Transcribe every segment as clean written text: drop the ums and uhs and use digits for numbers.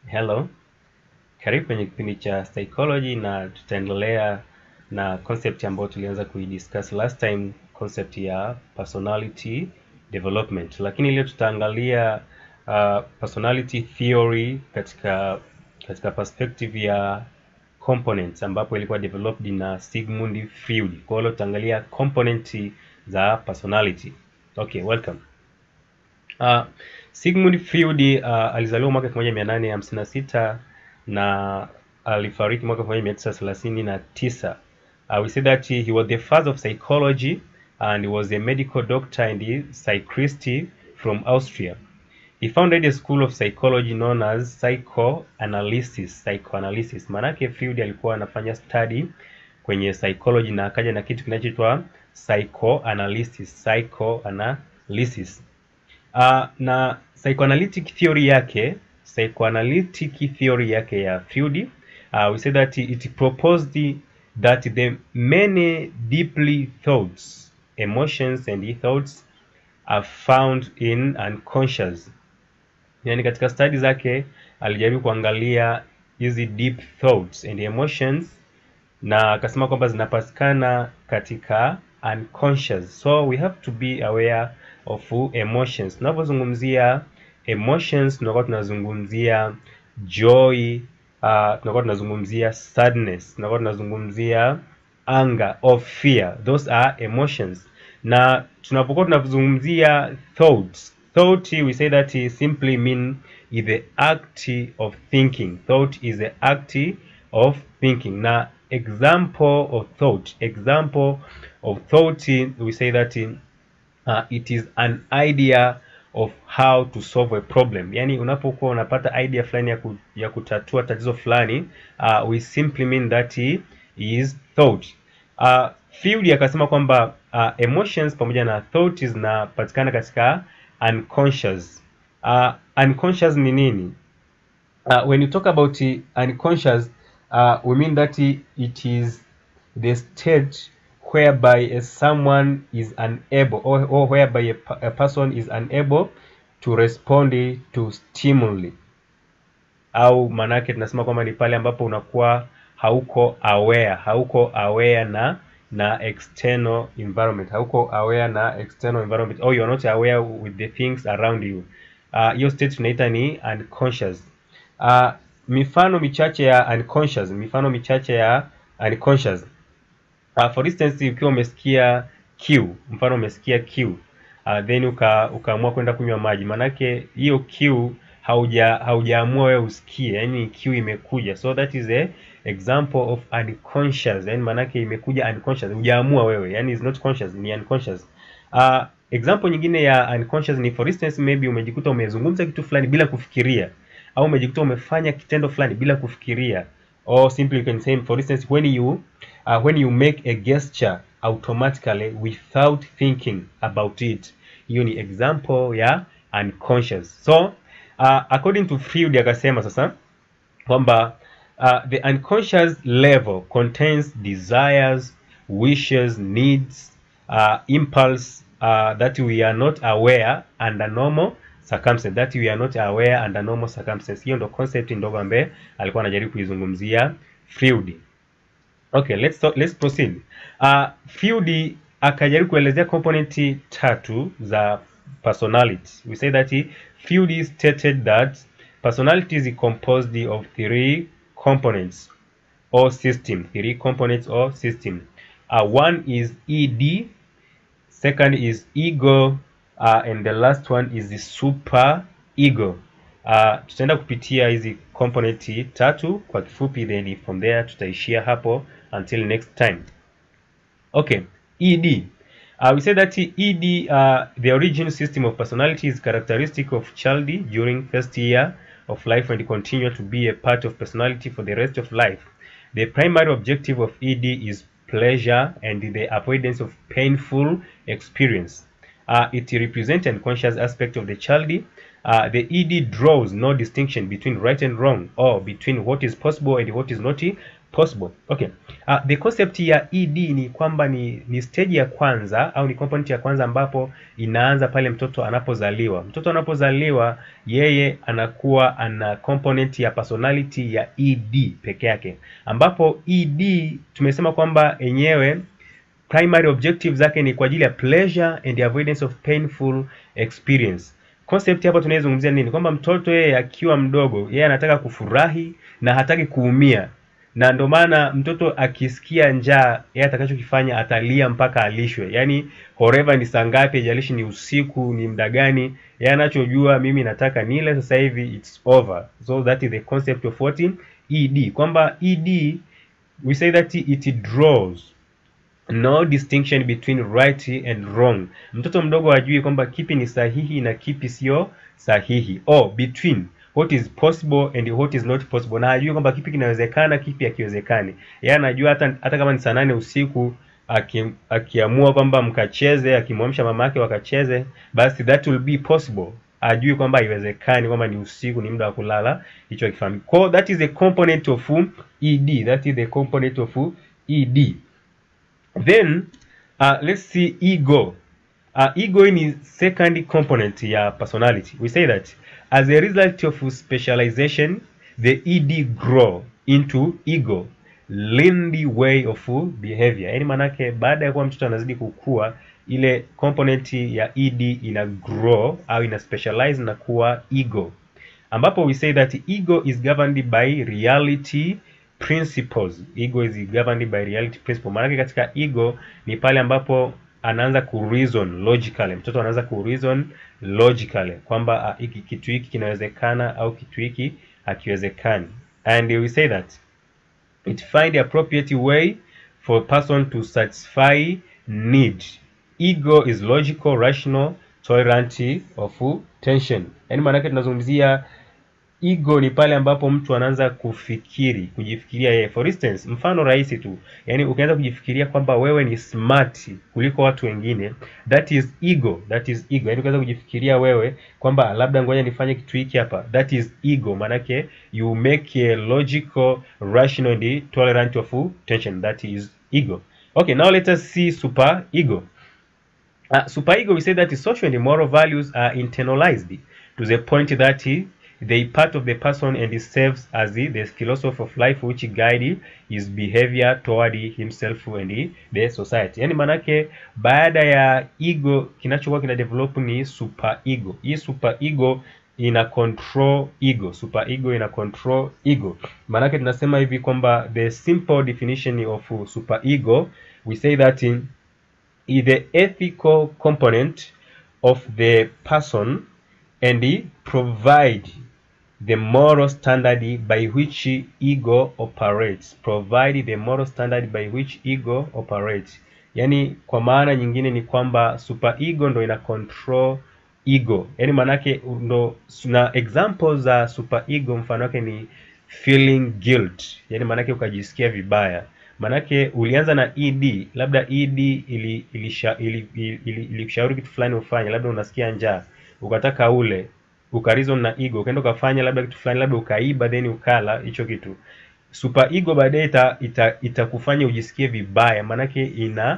Hello, karibu kwenye kipindi cha psychology na tutaendelea na concept ambayo tulianza kuidiscuss last time, concept ya personality development. Lakini leo tutaangalia personality theory katika perspective ya components ambapo ilikuwa developed na Sigmund Freud. Kwa hiyo tutaangalia component za personality. Okay, welcome. Sigmund Freud alizaliwa mwaka 1856 na alifariki mwaka 1939. We say that he was the father of psychology and he was a medical doctor and psychiatrist from Austria. He founded a school of psychology known as psychoanalysis. Manake Freud alikuwa anafanya study kwenye psychology na akaja na kitu kinachoitwa psychoanalysis. Na psychoanalytic theory yake ya Freud, we say that it proposed that the many deeply thoughts, emotions and thoughts are found in unconscious. Yani katika study zake alijaribu kuangalia hizi deep thoughts and emotions na akasema kwamba zinapatikana katika unconscious. So we have to be aware of emotions. Tunapozungumzia emotions tunakuwa tunazungumzia joy, tunakuwa tunazungumzia sadness, tunakuwa tunazungumzia anger or fear. Those are emotions. Na tunapokuwa tunazungumzia thought, we say that it simply mean is the act of thinking. Thought is the act of thinking. Na example of thought, we say that it is an idea of how to solve a problem. Yani unapokuwa unapata idea fulani ya kutatua tatizo fulani, we simply mean that is thought. Freud akasema kwamba emotions pamoja na thought zinapatikana katika unconscious. Unconscious ni nini? When you talk about unconscious, we mean that it is the state whereby someone is unable or whereby a person is unable to respond to stimuli. Au manake tunasema kwamba ni pale ambapo unakuwa hauko aware na external environment. Or you are not aware with the things around you. Hiyo state tunaita ni unconscious. Mifano michache ya unconscious. For instance, ukiwa umesikia kiu, then ukaamua kwenda kunywa maji, manake hiyo kiu haujaamua wewe usikie, yani kiu imekuja. So that is a example of unconscious. Yani manake imekuja unconscious, hujaamua wewe, yani is not conscious, ni unconscious. Example nyingine ya unconscious ni, for instance, maybe umejikuta umezungumza kitu fulani bila kufikiria, au umejikuta umefanya kitendo fulani bila kufikiria. Or simply you can say, for instance, when you make a gesture automatically without thinking about it, hiyo ni example ya unconscious. So according to Freud akasema sasa kwamba the unconscious level contains desires, wishes, needs, impulse that we are not aware under normal circumstances. Hiyo ndo concept ndogo ambaye alikuwa anajaribu kuizungumzia Freud. Okay, let's proceed. Freud akajaribu kuelezea component tatu za personality. We say that Freud stated that personality is composed of three components or system. One is ED, second is ego, and the last one is the super ego. Tutaenda kupitia hizi component tatu kwa kifupi, then from there tutaishia hapo until next time. Okay, ED. We say that ED, the origin system of personality, is characteristic of child during first year of life and continue to be a part of personality for the rest of life. The primary objective of ED is pleasure and the avoidance of painful experience. It represents an unconscious aspect of the child. The ED draws no distinction between right and wrong, or between what is possible and what is not possible. Okay. The concept ya ED ni kwamba ni stage ya kwanza au ni component ya kwanza ambapo inaanza pale mtoto anapozaliwa. Mtoto anapozaliwa yeye anakuwa ana component ya personality ya ED peke yake, ambapo ED tumesema kwamba yenyewe primary objective zake ni kwa ajili ya pleasure and avoidance of painful experience. Concept hapa tunayozungumzia nini? Kwamba mtoto yeye akiwa mdogo yeye anataka kufurahi na hataki kuumia, na ndio maana mtoto akisikia njaa yeye atakachokifanya atalia mpaka alishwe. Yaani however ni saa ngapi, haijalishi ni usiku ni muda gani, yeye anachojua mimi nataka nile sasa hivi, it's over. So that is the concept of what ED. Kwamba ED we say that it draws no distinction between right and wrong. Mtoto mdogo hajui kwamba kipi ni sahihi na kipi sio sahihi, or between what is possible and what is not possible, na hajui kwamba kipi kinawezekana kipi hakiwezekani. Yeye anajua hata kama ni saa 8 usiku akiamua kwamba mkacheze, akimwamsha mama yake wakacheze, basi that will be possible. Ajui kwamba haiwezekani, kwamba ni usiku, ni muda wa kulala, hicho akifahamu. So that is a component of ED. That is the component of ED. Then let's see ego. Ego is second component ya personality. We say that as a result of specialization, the ED grow into ego learned way of behavior. Yaani manake baada ya kuwa mtoto anazidi kukua, ile component ya ED ina grow au ina specialize na kuwa ego, ambapo we say that ego is governed by reality principles. Ego is governed by reality principle. Maana katika ego ni pale ambapo anaanza ku reason logically. Mtoto anaanza ku reason logically kwamba hiki kitu hiki kinawezekana au kitu hiki hakiwezekani. And we say that it find the appropriate way for a person to satisfy need. Ego is logical, rational, tolerant of tension. Yaani maana tunazungumzia ego ni pale ambapo mtu anaanza kujifikiria yeye. For instance, mfano rahisi tu. Yaani ukianza kujifikiria kwamba wewe ni smart kuliko watu wengine, that is ego. That is ego. Yaani ukianza kujifikiria wewe kwamba labda ngoja nifanye kitu hiki hapa, that is ego. Manake you make a logical, rational and tolerant of tension. That is ego. Okay, now let us see super ego. Super ego, we say that social and moral values are internalized to the point that they part of the person and it serves as the philosophy of life which guide his behavior toward himself and the society. Yani manake baada ya ego kinachokuwa kina develop ni super ego. Hii super ego ina control ego. Super ego ina control ego. Manake tunasema hivi kwamba the simple definition of super ego, we say that is the ethical component of the person and provide the moral standard by which ego operates. Provide the moral standard by which ego operates. Yani kwa maana nyingine ni kwamba super ego ndo ina control ego. Yani manake ndo na examples za super ego mfano wake ni feeling guilt. Yani manake ukajisikia vibaya. Manake ulianza na ED, labda ED ilishauri kitu fulani ufanye, labda unasikia njaa, ukataka ule, ukarizon na ego, ukaenda ukafanya labda kitu fulani, labda ukaiba then ukala hicho kitu. Super ego baadaye itakufanya ujisikie vibaya, manake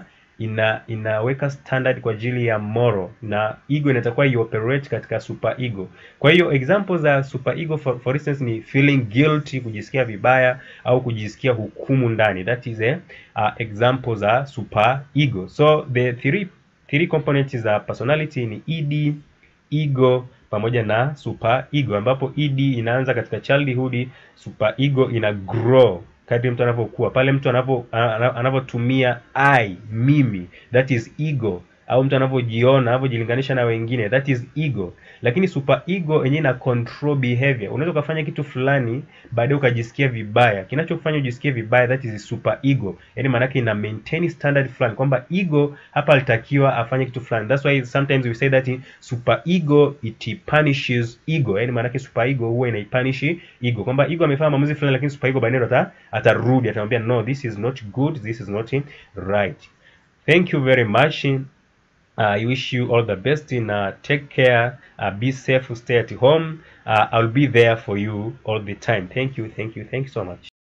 inaweka standard kwa ajili ya moral, na ego inatakuwa ioperate katika super ego. Kwa hiyo examples za super ego for instance ni feeling guilty, kujisikia vibaya au kujisikia hukumu ndani. That is a example za super ego. So the three components za personality ni ED, ego pamoja na super ego, ambapo ED inaanza katika childhood, super ego ina grow kadri mtu anavyokuwa. Pale mtu anavyotumia mimi, that is ego, au mtu anavyojiona, anavyojilinganisha na wengine, that is ego. Lakini super ego yenyewe ina control behavior. Unaweza kufanya kitu fulani baadaye ukajisikia vibaya. Kinachokufanya ujisikie vibaya, that is super ego. Yaani maana yake ina maintain standard fulani kwamba ego hapa alitakiwa afanye kitu fulani. That's why sometimes we say that super ego it punishes ego. Yaani maana yake super ego huwa inaipunish ego. Kwamba ego amefanya maamuzi fulani lakini super ego baadaye atarudi, atamwambia no, this is not good, this is not right. Thank you very much. I wish you all the best take care, be safe, stay at home. I'll be there for you all the time. Thank you so much.